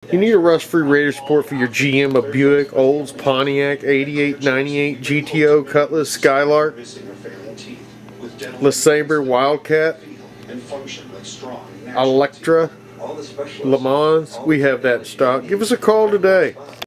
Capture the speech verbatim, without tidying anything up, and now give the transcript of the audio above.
You need a rust-free radiator support for your G M, a Buick, Olds, Pontiac, eighty-eight, ninety-eight, G T O, Cutlass, Skylark, LeSabre, Wildcat, Electra, Le Mans. We have that in stock. Give us a call today.